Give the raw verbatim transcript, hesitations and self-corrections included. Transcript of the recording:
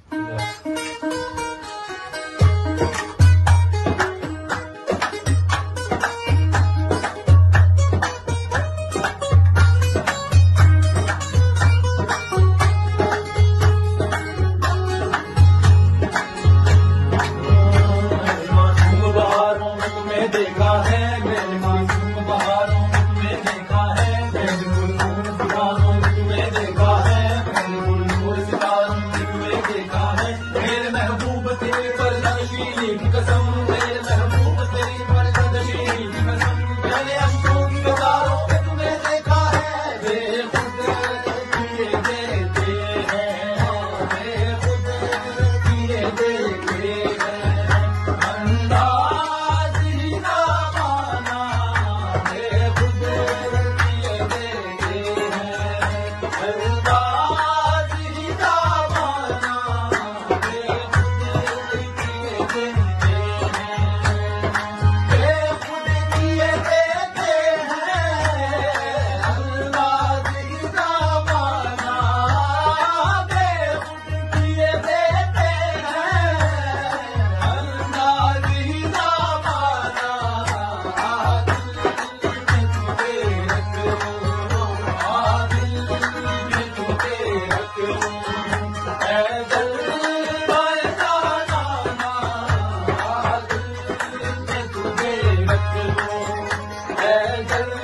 देखा है मैंने मासूम बहारों में देखा है, मैंने गुलनूर सितारों में देखा है, मैंने गुलनूर सितारों में देखा है। मेरे महबूब तेरे पर नशीली की कसम, मेरे महबूब तेरी पर नशीली की कसम, मैंने अश्कों की कतारों में तुम्हें देखा है। बेखुद किए देते हैं, बेखुद किए देते हैं, अंदाज ही ना माना, बेखुद किए देते हैं, अंदाज ही ना माना, बेखुद किए देते हैं, बेखुद किए देते हैं, अंदाज ही ना माना, बेखुद किए देते हैं, अंदाज ही ना माना। दिल में तुझे रख लूं, ऐ दिल में जाना, दिल में तुझे रख लूं, ऐ दिल